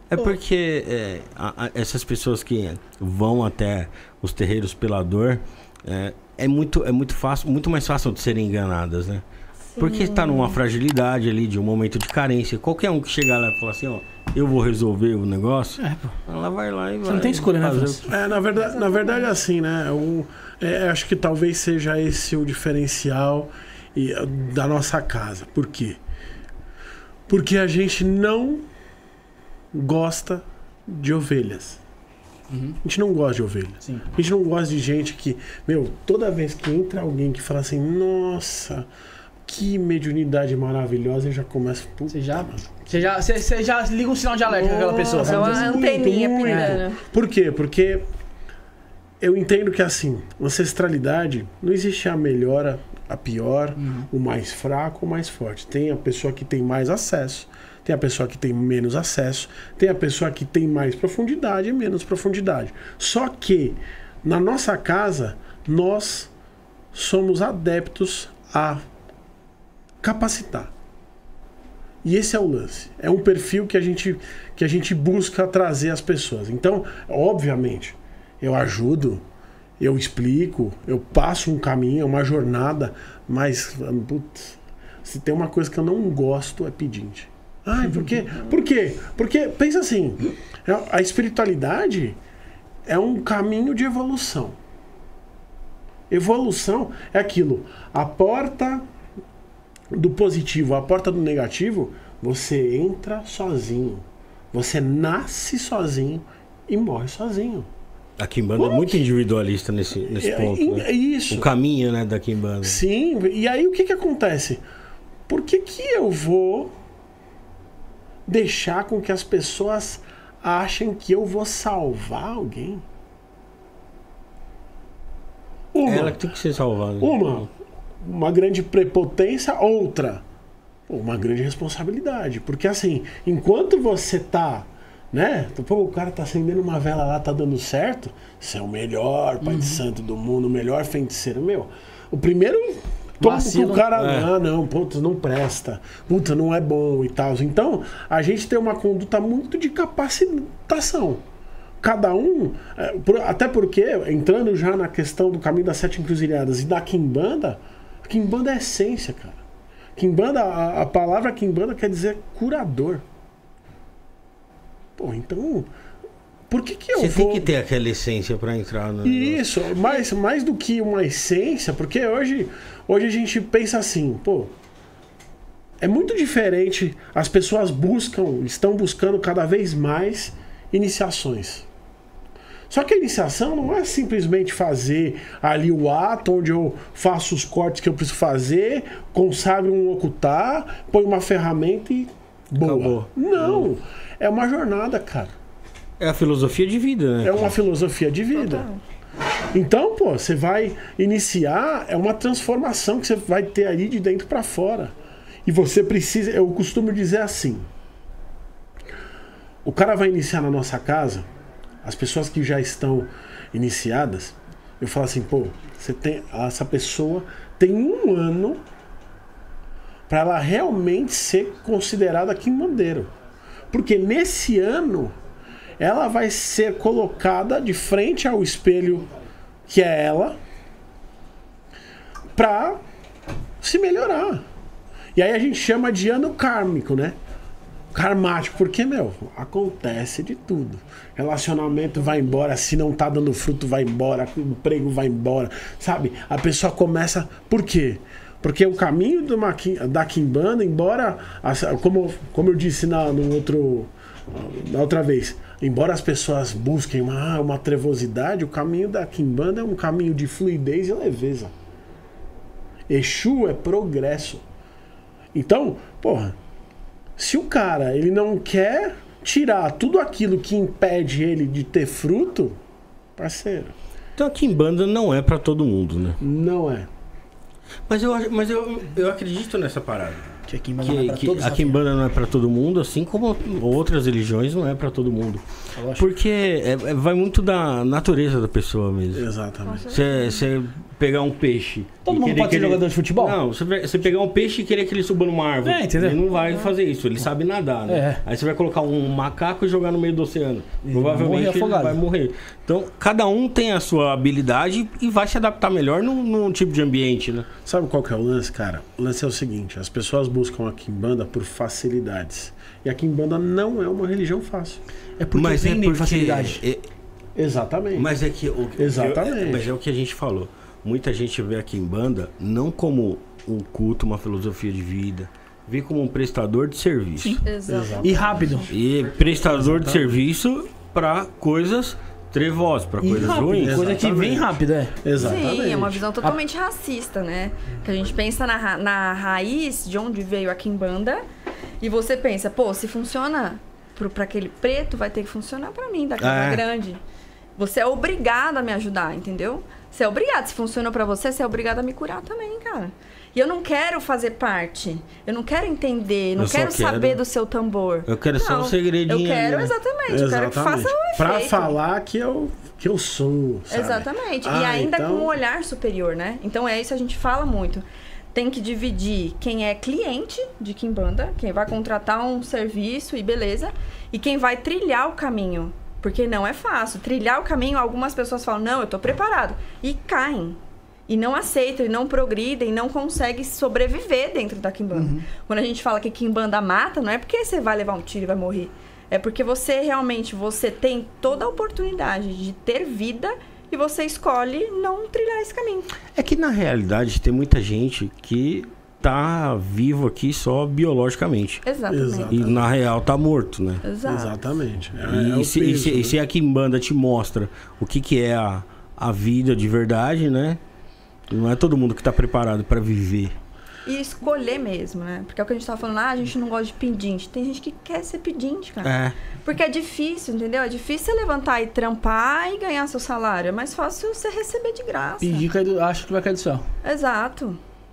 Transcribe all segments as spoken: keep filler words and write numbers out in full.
É porque é, a, a, essas pessoas que vão até os terreiros pela dor, é, é, muito, é muito, fácil, muito mais fácil de serem enganadas, né? Sim. Porque está numa fragilidade ali, de um momento de carência. Qualquer um que chegar lá e falar assim, ó, eu vou resolver o negócio, é, ela vai lá e vai. Você não tem escolha, né? O... É, na verdade, na verdade é assim, né? O, é, acho que talvez seja esse o diferencial e, da nossa casa. Por quê? Porque a gente não gosta de ovelhas. Uhum. A gente não gosta de ovelha. Sim. A gente não gosta de gente que... Meu, toda vez que entra alguém que fala assim, nossa, que mediunidade maravilhosa, eu já começo... Você já, você já, você, você já liga um sinal de alerta com aquela pessoa. É uma anteninha pirando. Por quê? Porque eu entendo que, assim, ancestralidade, não existe a melhor, a pior, uhum. o mais fraco, o mais forte. Tem a pessoa que tem mais acesso, tem a pessoa que tem menos acesso, tem a pessoa que tem mais profundidade e menos profundidade. Só que, na nossa casa, nós somos adeptos a capacitar. E esse é o lance. É um perfil que a gente, que a gente busca trazer às pessoas. Então, obviamente, eu ajudo, eu explico, eu passo um caminho, uma jornada, mas, putz, se tem uma coisa que eu não gosto é pedinte. Ai, por quê? Por quê? Porque, pensa assim, a espiritualidade é um caminho de evolução. Evolução é aquilo, a porta do positivo, a porta do negativo, você entra sozinho. Você nasce sozinho e morre sozinho. A Quimbanda é muito individualista nesse, nesse ponto. É, né? Isso. O caminho, né, da Quimbanda. Sim, e aí o que que acontece? Por que que eu vou deixar com que as pessoas achem que eu vou salvar alguém? Uma, ela que tem que ser salvada. Uma, uma grande prepotência, outra, uma grande responsabilidade. Porque assim, enquanto você tá, né? Pô, o cara tá acendendo uma vela lá, tá dando certo, você é o melhor pai uhum. de santo do mundo, o melhor feiticeiro. Meu, o primeiro... que o cara, é. ah, não, puta, não presta, puta, não é bom e tal. Então, a gente tem uma conduta muito de capacitação. Cada um, até porque, entrando já na questão do caminho das sete encruzilhadas e da Quimbanda, a Quimbanda é essência, cara. Quimbanda, a, a palavra Quimbanda quer dizer curador. Pô, então... Por que que eu Você vou... tem que ter aquela essência para entrar no... Isso, mais, mais do que uma essência, porque hoje, hoje a gente pensa assim, pô, é muito diferente, as pessoas buscam, estão buscando cada vez mais iniciações. Só que a iniciação não é simplesmente fazer ali o ato onde eu faço os cortes que eu preciso fazer, consagro um ocultar, põe uma ferramenta e boa. Acabou. Não, é uma jornada, cara. É a filosofia de vida, né? É uma filosofia de vida. Então, pô, você vai iniciar, é uma transformação que você vai ter aí de dentro para fora. E você precisa, eu costumo dizer assim, o cara vai iniciar na nossa casa, as pessoas que já estão iniciadas, eu falo assim, pô, você tem, essa pessoa tem um ano para ela realmente ser considerada quimbandeiro. Porque nesse ano ela vai ser colocada de frente ao espelho que é ela pra se melhorar. E aí a gente chama de ano kármico, né? Karmático, porque, meu, acontece de tudo. Relacionamento vai embora, se não tá dando fruto vai embora, o emprego vai embora, sabe? A pessoa começa... Por quê? Porque o caminho do da Quimbanda, embora, como, como eu disse na, no outro, na outra vez, embora as pessoas busquem uma, uma trevosidade, o caminho da Quimbanda é um caminho de fluidez e leveza. Exu é progresso. Então, porra, se o cara ele não quer tirar tudo aquilo que impede ele de ter fruto, parceiro. Então a Quimbanda não é pra todo mundo, né? Não é. Mas eu, mas eu, eu acredito nessa parada. Que a Quimbanda não é pra que, todos. A Quimbanda não é pra todo mundo, assim como outras religiões não é pra todo mundo. Porque é, é, vai muito da natureza da pessoa mesmo. Exatamente. Você pegar um peixe... Todo e mundo querer pode que ser ele- jogador de futebol? Não, você, vai- você pegar um peixe e querer que ele suba numa árvore. É, entendeu? Ele não vai fazer isso, ele sabe nadar, né? É. Aí você vai colocar um macaco e jogar no meio do oceano. Provavelmente morrer ele afogado. vai morrer. Então, cada um tem a sua habilidade e vai se adaptar melhor num, num tipo de ambiente, né? Sabe qual que é o lance, cara? O lance é o seguinte, as pessoas buscam a Quimbanda por facilidades. E a Quimbanda não é uma religião fácil. É porque Mas é vendem porque... facilidade. é- Exatamente. Mas é que... O, Exatamente. é- mas é o que a gente falou. Muita gente vê a Quimbanda não como um culto, uma filosofia de vida. Vê como um prestador de serviço. Sim. Exato. E rápido. E prestador de serviço para coisas trevosas, para E coisas rápido. ruins. Coisa que vem Exatamente. rápido, é. Exatamente. Sim, é uma visão totalmente racista, né? Que a gente pensa na, ra- na raiz de onde veio a Quimbanda e você pensa, pô, se funciona pro, pra aquele preto, vai ter que funcionar pra mim, da casa É. grande. Você é obrigado a me ajudar, entendeu? Você é obrigado. Se funcionou pra você, você é obrigado a me curar também, cara. E eu não quero fazer parte. Eu não quero entender. Não Eu só quero quero- saber do seu tambor. Eu quero só Não, um segredinho Eu quero, ali, né? exatamente. Eu quero que faça o efeito. Pra falar que eu, que eu sou, sabe? Exatamente. e Ah, ainda então- com um olhar superior, né? Então é isso que a gente fala muito. Tem que dividir quem é cliente de Quimbanda, quem vai contratar um serviço e beleza, e quem vai trilhar o caminho. Porque não é fácil. Trilhar o caminho, algumas pessoas falam, não, eu tô preparado. E caem. E não aceitam, e não progridem, e não conseguem sobreviver dentro da Quimbanda. Uhum. Quando a gente fala que Quimbanda mata, não é porque você vai levar um tiro e vai morrer. É porque você realmente, você tem toda a oportunidade de ter vida e você escolhe não trilhar esse caminho. É que na realidade tem muita gente que tá vivo aqui só biologicamente. Exatamente. Exato. E na real tá morto, né? Exato. Exatamente. É, E, é o se, e peso, se- e né? se a Quimbanda te mostra o que, que é a, a vida de verdade, né? Não é todo mundo que tá preparado para viver. E escolher mesmo, né? Porque é o que a gente tava falando, ah, a gente não gosta de pedinte. Tem gente que quer ser pedinte, cara. É. Porque é difícil, entendeu? É difícil você levantar e trampar e ganhar seu salário. É mais fácil você receber de graça. Pedir, cai do- acho que vai cair do céu. Exato.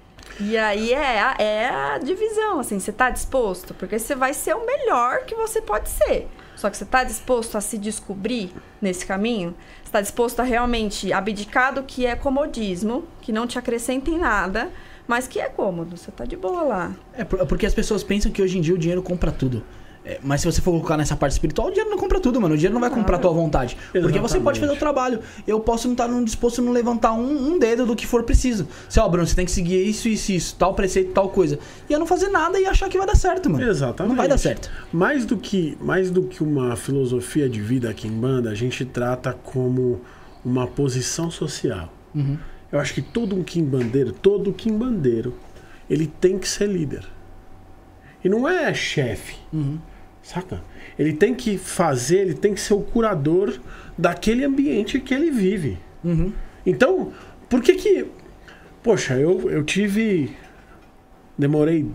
E aí é a, é a divisão, assim, você tá disposto? Porque você vai ser o melhor que você pode ser. Só que você tá disposto a se descobrir nesse caminho? Você tá disposto a realmente abdicar do que é comodismo, que não te acrescenta em nada, mas que é cômodo, você tá de boa lá. É por- porque as pessoas pensam que hoje em dia o dinheiro compra tudo. É, mas se você for colocar nessa parte espiritual, o dinheiro não compra tudo, mano. O dinheiro não vai comprar a tua vontade. Porque você Exatamente. pode fazer o trabalho. Eu posso não estar disposto a não levantar um, um dedo do que for preciso. Se, ó, Bruno, você tem que seguir isso, isso, isso, tal preceito, tal coisa. E eu não fazer nada e achar que vai dar certo, mano. Exatamente. Não vai dar certo. Mais do que, mais do que uma filosofia de vida aqui em banda, a gente trata como uma posição social. Uhum. Eu acho que todo um quimbandeiro, todo quimbandeiro, ele tem que ser líder. E não é chefe, Uhum. saca? Ele tem que fazer, ele tem que ser o curador daquele ambiente que ele vive. Uhum. Então, por que que... Poxa, eu, eu tive... Demorei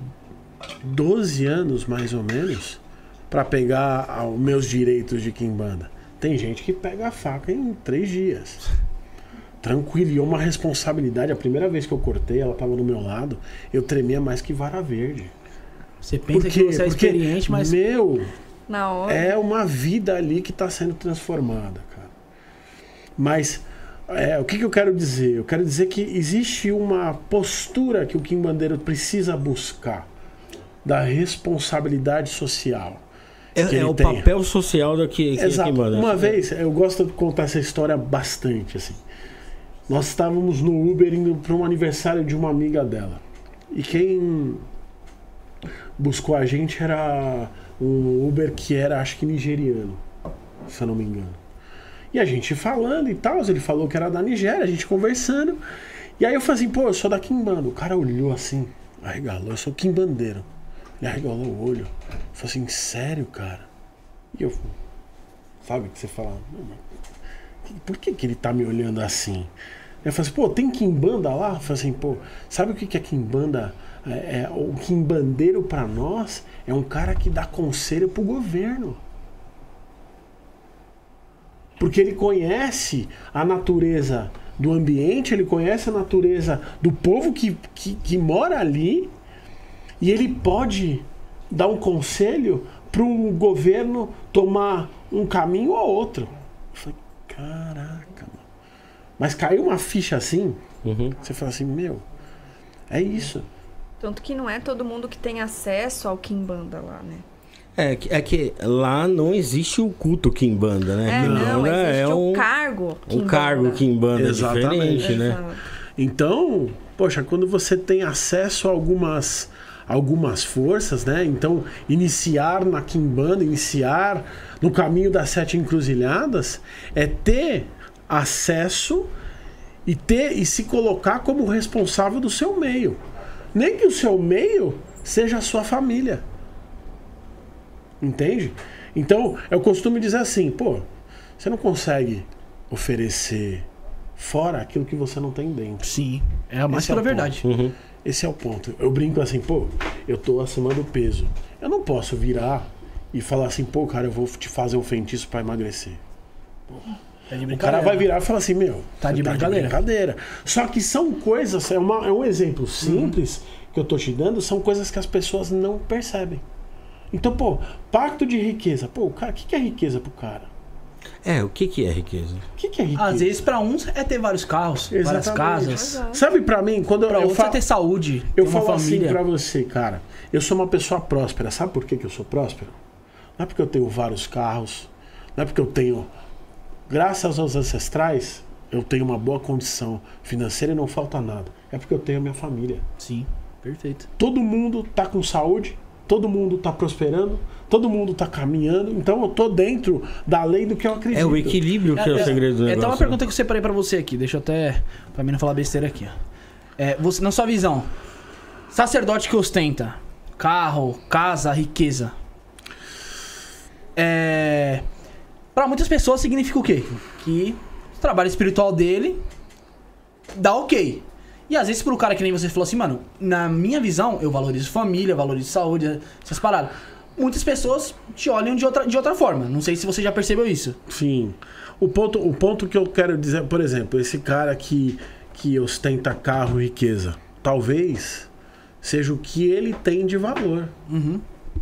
doze anos, mais ou menos, para pegar ah, os meus direitos de quimbanda. Tem gente que pega a faca em três dias. Tranquilo, e é uma responsabilidade. A primeira vez que eu cortei, ela tava do meu lado, eu tremia mais que vara verde. Você pensa Por que quê? você é Porque, experiente, mas... meu, Na hora. é uma vida ali que está sendo transformada, cara. Mas é, o que, que eu quero dizer? Eu quero dizer que existe uma postura que o quimbandeiro precisa buscar da responsabilidade social. É, que é ele o tem. papel social daqui. que- Exato. que manda. Uma vez, eu gosto de contar essa história bastante, assim. Nós estávamos no Uber indo para um aniversário de uma amiga dela. E quem buscou a gente era um Uber que era, acho que nigeriano, se eu não me engano. E a gente falando e tal, ele falou que era da Nigéria, a gente conversando. E aí eu falei assim, pô, eu sou da Quimbanda. O cara olhou assim, arregalou, eu sou quimbandeiro. Ele arregalou o olho. Falei assim, sério, cara? E eu, sabe, que você fala, não, mas por que que ele tá me olhando assim? Eu falei assim, pô, tem quimbanda lá? Eu falei assim, pô, sabe o que que é quimbanda? É, é, o quimbandeiro pra nós é um cara que dá conselho pro governo. Porque ele conhece a natureza do ambiente, ele conhece a natureza do povo que, que, que mora ali, e ele pode dar um conselho para o governo tomar um caminho ou outro. Eu falei, caraca, mano. Mas caiu uma ficha assim, Uhum. Você fala assim, meu, é isso. Tanto que não é todo mundo que tem acesso ao Kimbanda lá, né? É, que- é que lá não existe o culto Kimbanda, né? É, não, Kimbanda existe é o um, cargo um Kimbanda. cargo Kimbanda Exatamente. diferente, né? Exato. Então, poxa, quando você tem acesso a algumas, algumas forças, né? Então, iniciar na Kimbanda, iniciar no caminho das sete encruzilhadas, é ter acesso e ter e se colocar como responsável do seu meio. Nem que o seu meio seja a sua família. Entende? Então, eu costumo dizer assim, pô, você não consegue oferecer fora aquilo que você não tem dentro. Sim, é a mais Esse é pura o verdade. Uhum. Esse é o ponto. Eu brinco assim, pô, eu tô acima do peso. Eu não posso virar e falar assim, pô, cara, eu vou te fazer um feitiço pra emagrecer. Tá de O cara brincadeira. vai virar e falar assim, meu, Tá você de brincadeira. brincadeira. Só que são coisas, é, uma- é um exemplo simples Uhum. que eu tô te dando, são coisas que as pessoas não percebem. Então, pô, pacto de riqueza. Pô, o cara, o que, que é riqueza pro cara? É, o que que é riqueza? O que, que é riqueza? Às vezes, pra uns, é ter vários carros, várias Exatamente. casas. Exato. Sabe, pra mim, quando Pra eu outros, falo... é ter saúde, Eu ter uma falo assim família. pra você, cara. Eu sou uma pessoa próspera. Sabe por que, que eu sou próspero? Não é porque eu tenho vários carros. Não é porque eu tenho... Graças aos ancestrais, eu tenho uma boa condição financeira e não falta nada. É porque eu tenho a minha família. Sim, perfeito. Todo mundo tá com saúde. Todo mundo tá prosperando. Todo mundo tá caminhando. Então eu tô dentro da lei do que eu acredito. É o equilíbrio que é, o segredo do É, negócio. então uma né? pergunta que eu separei pra você aqui. Deixa eu até... Pra mim não falar besteira aqui, ó. É, você, na sua visão, sacerdote que ostenta carro, casa, riqueza. É... Pra muitas pessoas significa o quê? Que o trabalho espiritual dele dá ok. E às vezes pro cara que nem você falou assim, mano, na minha visão, eu valorizo família, valorizo saúde, essas paradas. Muitas pessoas te olham de outra, de outra forma. Não sei se você já percebeu isso. Sim. O ponto, o ponto que eu quero dizer, por exemplo, esse cara que, que ostenta carro e riqueza, talvez seja o que ele tem de valor. Uhum.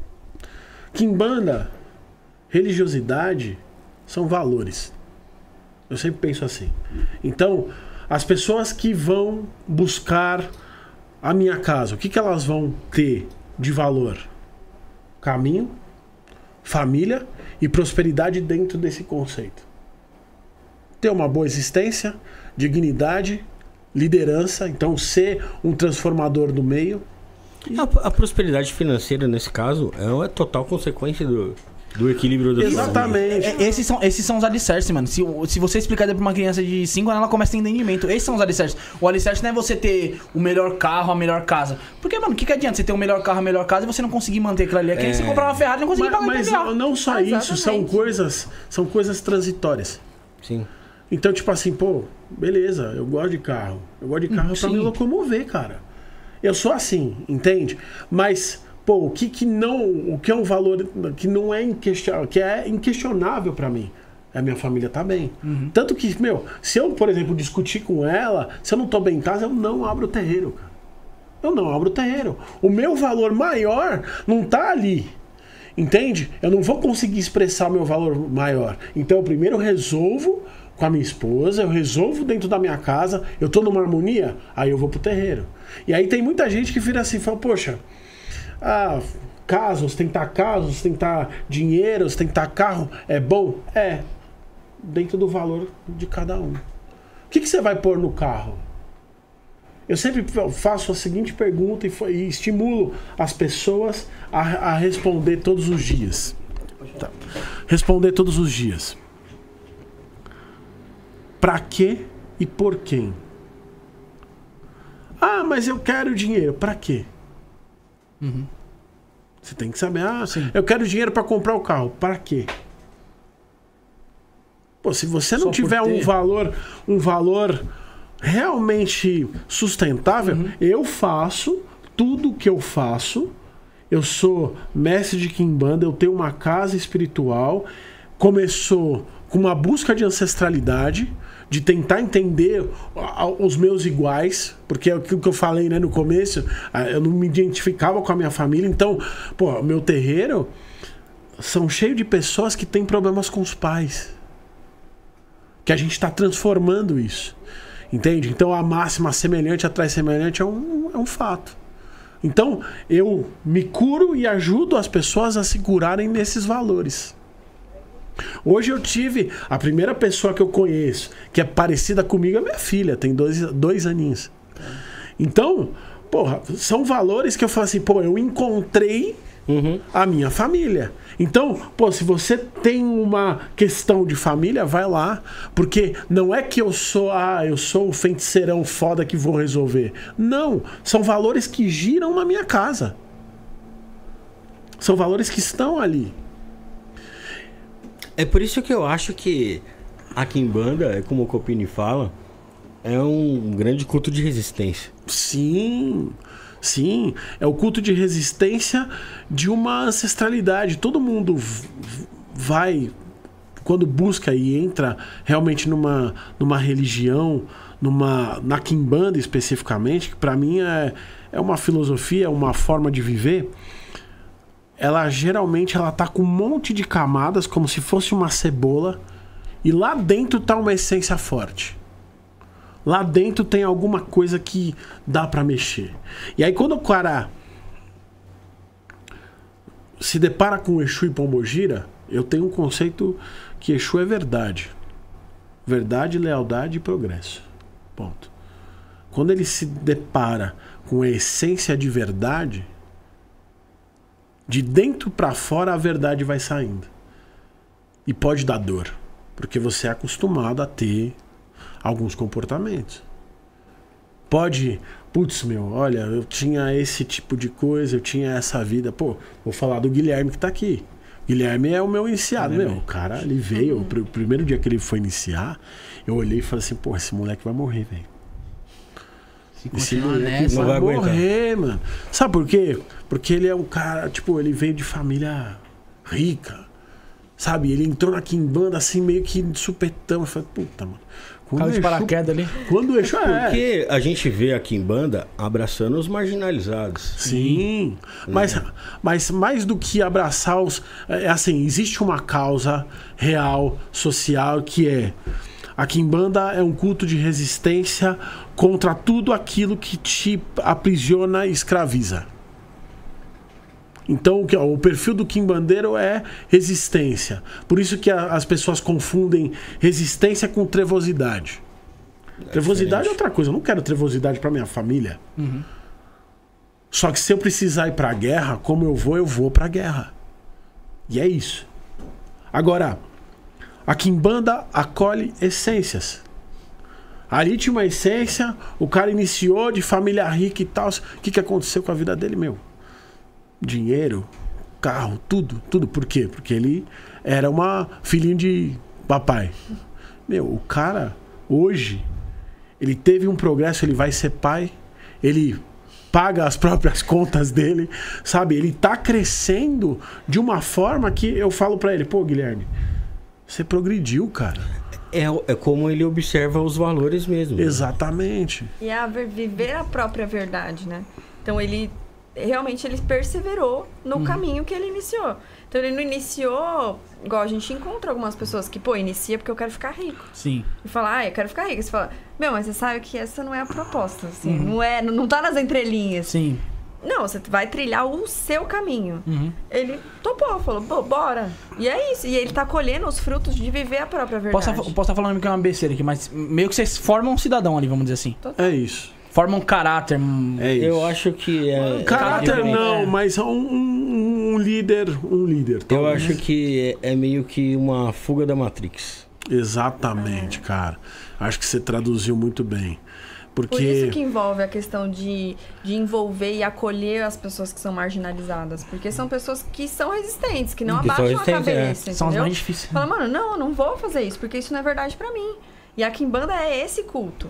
Kimbanda, religiosidade, são valores. Eu sempre penso assim. Então, as pessoas que vão buscar a minha casa, o que, que elas vão ter de valor? Caminho, família e prosperidade dentro desse conceito. Ter uma boa existência, dignidade, liderança, então ser um transformador do meio. A, a prosperidade financeira, nesse caso, é uma total consequência do, do equilíbrio da família. Exatamente. É, esses, são, esses são os alicerces, mano. Se, se você explicar pra uma criança de cinco anos, ela começa a ter entendimento. Esses são os alicerces. O alicerce não é você ter o melhor carro, a melhor casa. Porque, mano, o que, que adianta você ter o melhor carro, a melhor casa e você não conseguir manter aquilo ali? É que nem É. você comprar uma Ferrari e não conseguir Mas, pagar mas I P V A. não, não só Ah, isso, são exatamente. coisas, são coisas transitórias. Sim. Então, tipo assim, pô, beleza, eu gosto de carro. Eu gosto de carro Hum, pra sim. me locomover, cara. Eu sou assim, entende? Mas, pô, o que que não, o que é um valor que não é inquestionável, que é inquestionável pra mim, é a minha família tá bem. Uhum. Tanto que, meu, se eu, por exemplo, discutir com ela, se eu não tô bem em casa, eu não abro o terreiro, cara. Eu não abro o terreiro. O meu valor maior não tá ali. Entende? Eu não vou conseguir expressar o meu valor maior. Então, eu primeiro resolvo com a minha esposa, eu resolvo dentro da minha casa, eu tô numa harmonia, aí eu vou pro terreiro. E aí tem muita gente que vira assim e fala, poxa, ah, casa, ostentar casa, ostentar dinheiro, ostentar carro, é bom? É, dentro do valor de cada um. O que, que você vai pôr no carro? Eu sempre faço a seguinte pergunta e, e estimulo as pessoas a, a responder todos os dias. Tá. Responder todos os dias. Pra quê e por quem? Ah, mas eu quero dinheiro. Pra quê? Uhum. Você tem que saber. Ah, Sim. eu quero dinheiro pra comprar o carro. Pra quê? Pô, se você não Só por tiver um ter. valor, um valor realmente sustentável, Uhum. eu faço tudo que eu faço. Eu sou mestre de Kimbanda, eu tenho uma casa espiritual. Começou com uma busca de ancestralidade, de tentar entender a- os meus iguais, porque é aquilo que eu falei, né, no começo, ah, eu não me identificava com a minha família. Então, pô, o meu terreiro são cheios de pessoas que têm problemas com os pais. Que a gente está transformando isso. Entende? Então a máxima semelhante atrai semelhante é um, é um fato. Então eu me curo e ajudo as pessoas a se curarem nesses valores. Hoje eu tive a primeira pessoa que eu conheço que é parecida comigo é minha filha, tem dois, dois aninhos. Então, porra, são valores que eu falo assim, pô, eu encontrei uhum. a minha família. Então, pô, se você tem uma questão de família, vai lá, porque não é que eu sou, ah, eu sou o feiticeirão foda que vou resolver. Não, são valores que giram na minha casa. São valores que estão ali. É por isso que eu acho que a Quimbanda, como o Copini fala, é um grande culto de resistência. Sim, sim. É o culto de resistência de uma ancestralidade. Todo mundo vai, quando busca e entra realmente numa, numa religião, numa, na Quimbanda especificamente, que para mim é, é uma filosofia, é uma forma de viver. Ela geralmente ela tá com um monte de camadas, como se fosse uma cebola, e lá dentro tá uma essência forte. Lá dentro tem alguma coisa que dá pra mexer. E aí quando o cara se depara com Exu e Pombogira, eu tenho um conceito que Exu é verdade. Verdade, lealdade e progresso. Ponto. Quando ele se depara com a essência de verdade, de dentro pra fora a verdade vai saindo. E pode dar dor. Porque você é acostumado a ter alguns comportamentos. Pode, putz, meu, olha, eu tinha esse tipo de coisa, eu tinha essa vida. Pô, vou falar do Guilherme que tá aqui. Guilherme é o meu iniciado, meu. O cara, ele veio, o pr- primeiro dia que ele foi iniciar, eu olhei e falei assim, pô, esse moleque vai morrer, velho. Se continuar nessa, vai, não vai morrer, aguentar. Mano. Sabe por quê? Porque ele é um cara, tipo, ele veio de família rica. Sabe? Ele entrou na Quimbanda assim, meio que de supetão. Eu falei, puta, mano. Caiu de paraquedas ali. Quando o Exu é. Porque a gente vê a Quimbanda abraçando os marginalizados. Sim. Mas, uhum. mas mais do que abraçar os. É assim, existe uma causa real, social, que é. A Quimbanda é um culto de resistência contra tudo aquilo que te aprisiona e escraviza. Então, o perfil do quimbandeiro é resistência. Por isso que a, as pessoas confundem resistência com trevosidade. É trevosidade diferente. É outra coisa. Eu não quero trevosidade para minha família. Uhum. Só que se eu precisar ir para a guerra, como eu vou, eu vou para a guerra. E é isso. Agora, a Quimbanda acolhe essências. Ali tinha uma essência, o cara iniciou de família rica e tal. O que, que aconteceu com a vida dele, meu? Dinheiro, carro, tudo, tudo. Por quê? Porque ele era uma filhinho de papai. Meu, o cara, hoje, ele teve um progresso, ele vai ser pai, ele paga as próprias contas dele, sabe? Ele tá crescendo de uma forma que eu falo pra ele, pô, Guilherme, você progrediu, cara. É, é como ele observa os valores mesmo. Exatamente. E é a viver a própria verdade, né? Então ele... realmente ele perseverou no uhum. caminho que ele iniciou. Então ele não iniciou, igual a gente encontra algumas pessoas que, pô, inicia porque eu quero ficar rico. Sim. E fala, ah, eu quero ficar rico. Você fala, meu, mas você sabe que essa não é a proposta, assim, uhum. não é, não tá nas entrelinhas. Sim. Não, você vai trilhar o seu caminho. Uhum. Ele topou, falou, pô, bora. E é isso. E ele tá colhendo os frutos de viver a própria verdade. Posso, posso estar falando que é uma besteira aqui, mas meio que vocês formam um cidadão ali, vamos dizer assim. Total. É isso. Forma um caráter. É isso. Eu acho que é. Caráter é, não, é. mas um, um, um líder. Um líder. Eu acho que é, é meio que uma fuga da Matrix. Exatamente, cara. Acho que você traduziu muito bem. Porque... Por isso que envolve a questão de, de envolver e acolher as pessoas que são marginalizadas. Porque são pessoas que são resistentes, que não que abaixam a cabeça, é. entendeu? São os mais difíceis. Fala, mano, não, eu não vou fazer isso, porque isso não é verdade pra mim. E a Quimbanda é esse culto.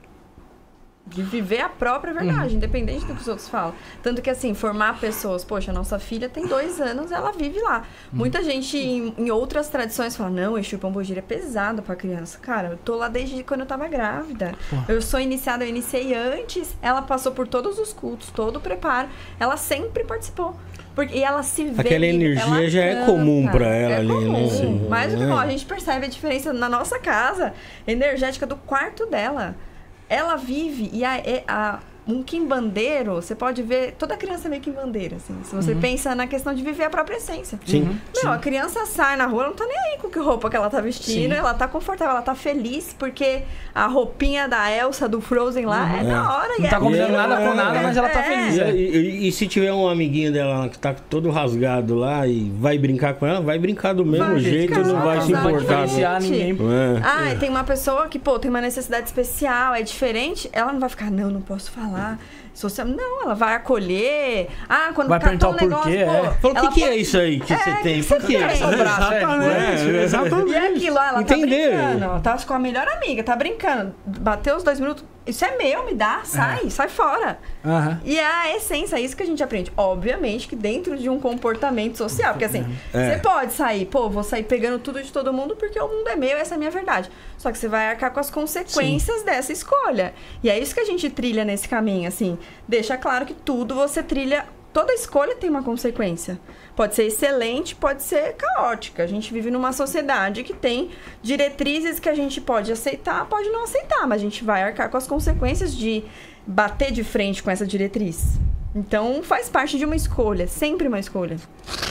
De viver a própria verdade, uhum. independente do que os outros falam. Tanto que, assim, formar pessoas... Poxa, a nossa filha tem dois anos, ela vive lá. Uhum. Muita gente em, em outras tradições fala, não, Exu Pombogira é pesado pra criança. Cara, eu tô lá desde quando eu tava grávida. Porra. Eu sou iniciada, eu iniciei antes. Ela passou por todos os cultos, todo o preparo. Ela sempre participou. Porque, e ela se vê... Aquela energia já canta, é comum pra ela é ali, comum. né? Sim. Mais do que bom, a gente percebe a diferença na nossa casa energética do quarto dela. ela vive e a, a, um quimbandeiro, você pode ver, toda criança é meio quimbandeira, assim, se você uhum. pensa na questão de viver a própria essência. Sim. Meu, Sim. a criança sai na rua, ela não tá nem aí com que roupa que ela tá vestindo, Sim. ela tá confortável, ela tá feliz, porque a roupinha da Elsa, do Frozen lá, uhum. é da hora. Não e tá é combinando nada com nada, é, mas ela tá é. feliz. É. E, e, e se tiver um amiguinho dela que tá todo rasgado lá e vai brincar com ela, vai brincar do mesmo vai jeito, brincar, não vai se importar. Ninguém. É. Ah, é. e tem uma pessoa que, pô, tem uma necessidade especial, é diferente, ela não vai ficar, não, não posso falar. Social... Não, ela vai acolher. Ah, quando vai perguntar o um negócio, porquê, pô, é. Falou, o que, que pode... é isso aí que é, você tem? Que Por que que? é? Exatamente, É, exatamente. E aquilo, ela Entender. tá brincando. Ela tá com a melhor amiga, tá brincando. Bateu os dois minutos. Isso é meu, me dá, sai, é. sai fora. Uhum. E é a essência, é isso que a gente aprende. Obviamente que dentro de um comportamento social. Porque assim, é. você pode sair, pô, vou sair pegando tudo de todo mundo porque o mundo é meu, essa é a minha verdade. Só que você vai arcar com as consequências Sim. dessa escolha. E é isso que a gente trilha nesse caminho, assim. Deixa claro que tudo você trilha, toda escolha tem uma consequência. Pode ser excelente, pode ser caótica. A gente vive numa sociedade que tem diretrizes que a gente pode aceitar, pode não aceitar, mas a gente vai arcar com as consequências de bater de frente com essa diretriz. Então, faz parte de uma escolha, sempre uma escolha.